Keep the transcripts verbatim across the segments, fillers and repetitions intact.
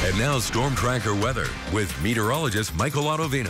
And now Storm Tracker weather with meteorologist Michael Autovino.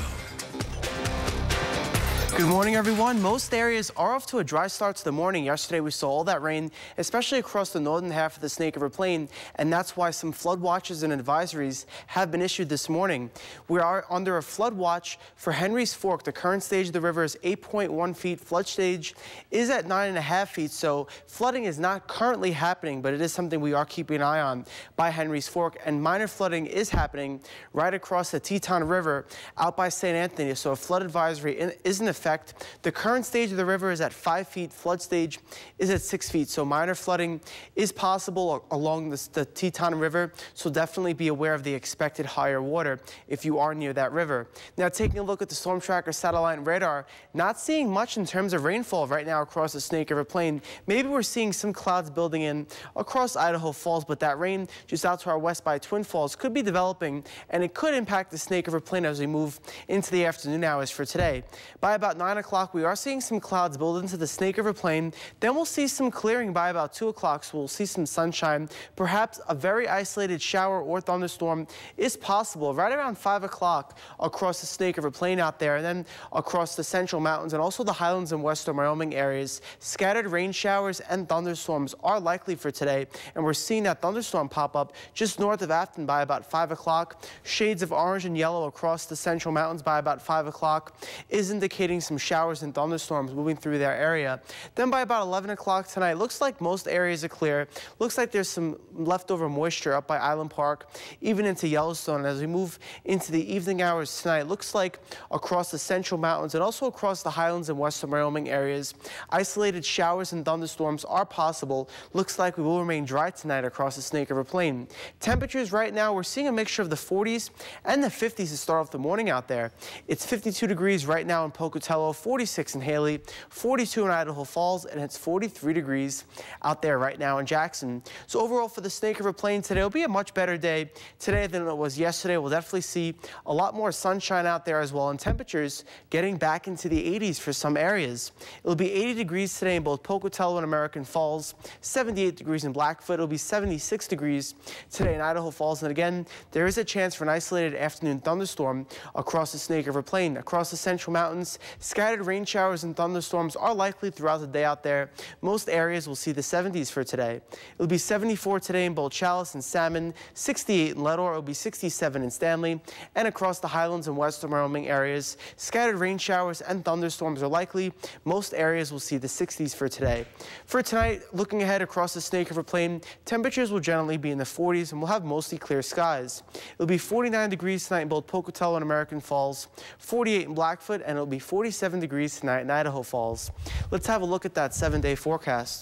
Good morning, everyone. Most areas are off to a dry start to the morning. Yesterday, we saw all that rain, especially across the northern half of the Snake River Plain, and that's why some flood watches and advisories have been issued this morning. We are under a flood watch for Henry's Fork. The current stage of the river is eight point one feet. Flood stage is at nine and a half feet, so flooding is not currently happening, but it is something we are keeping an eye on by Henry's Fork, and minor flooding is happening right across the Teton River out by Saint Anthony, so a flood advisory in, is in effect. The current stage of the river is at five feet. Flood stage is at six feet. So minor flooding is possible along the, the Teton River. So definitely be aware of the expected higher water if you are near that river. Now, taking a look at the Storm Tracker satellite and radar, not seeing much in terms of rainfall right now across the Snake River Plain. Maybe we're seeing some clouds building in across Idaho Falls, but that rain just out to our west by Twin Falls could be developing, and it could impact the Snake River Plain as we move into the afternoon hours for today. By about nine o'clock, we are seeing some clouds build into the Snake River Plain. Then we'll see some clearing by about two o'clock, so we'll see some sunshine. Perhaps a very isolated shower or thunderstorm is possible right around five o'clock across the Snake River Plain out there, and then across the Central Mountains and also the Highlands and Western Wyoming areas. Scattered rain showers and thunderstorms are likely for today, and we're seeing that thunderstorm pop up just north of Afton by about five o'clock. Shades of orange and yellow across the Central Mountains by about five o'clock is indicating some showers and thunderstorms moving through their area. Then by about eleven o'clock tonight, looks like most areas are clear. Looks like there's some leftover moisture up by Island Park, even into Yellowstone. As we move into the evening hours tonight, looks like across the Central Mountains and also across the Highlands and Western Wyoming areas, isolated showers and thunderstorms are possible. Looks like we will remain dry tonight across the Snake River Plain. Temperatures right now, we're seeing a mixture of the forties and the fifties to start off the morning out there. It's fifty-two degrees right now in Pocatello, forty-six in Haley, forty-two in Idaho Falls, and it's forty-three degrees out there right now in Jackson. So overall for the Snake River Plain today, it'll be a much better day today than it was yesterday. We'll definitely see a lot more sunshine out there as well, and temperatures getting back into the eighties for some areas. It'll be eighty degrees today in both Pocatello and American Falls, seventy-eight degrees in Blackfoot. It'll be seventy-six degrees today in Idaho Falls, and again, there is a chance for an isolated afternoon thunderstorm across the Snake River Plain. Across the Central Mountains, scattered rain showers and thunderstorms are likely throughout the day out there. Most areas will see the seventies for today. It'll be seventy-four today in both Chalice and Salmon, sixty-eight in Leadore. It'll be sixty-seven in Stanley, and across the Highlands and Western Wyoming areas, scattered rain showers and thunderstorms are likely. Most areas will see the sixties for today. For tonight, looking ahead across the Snake River Plain, temperatures will generally be in the forties, and we'll have mostly clear skies. It'll be forty-nine degrees tonight in both Pocatello and American Falls, forty-eight in Blackfoot, and it'll be forty-seven degrees tonight in Idaho Falls. Let's have a look at that seven-day forecast.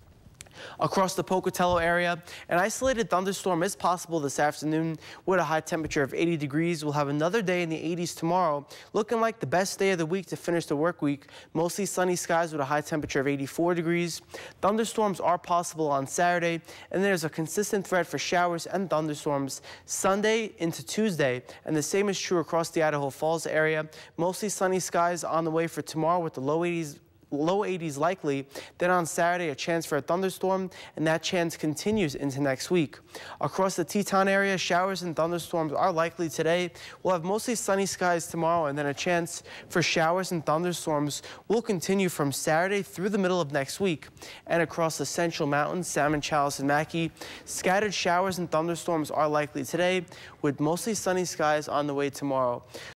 Across the Pocatello area, an isolated thunderstorm is possible this afternoon with a high temperature of eighty degrees. We'll have another day in the eighties tomorrow, looking like the best day of the week to finish the work week. Mostly sunny skies with a high temperature of eighty-four degrees. Thunderstorms are possible on Saturday, and there's a consistent threat for showers and thunderstorms Sunday into Tuesday, and the same is true across the Idaho Falls area. Mostly sunny skies on the way for tomorrow with the low eighties. Low eighties likely. Then on Saturday, a chance for a thunderstorm, and that chance continues into next week. Across the Teton area, showers and thunderstorms are likely today. We'll have mostly sunny skies tomorrow, and then a chance for showers and thunderstorms will continue from Saturday through the middle of next week. And across the Central Mountains, Salmon, Chalice, and Mackay, scattered showers and thunderstorms are likely today, with mostly sunny skies on the way tomorrow.